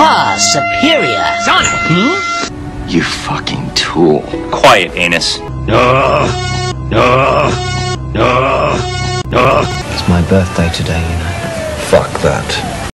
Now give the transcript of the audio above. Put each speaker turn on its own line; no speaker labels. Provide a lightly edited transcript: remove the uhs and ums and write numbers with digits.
far superior.
Sonic!
Hmm?
You fucking tool.
Quiet, anus.
It's my birthday today, you know.
Fuck that.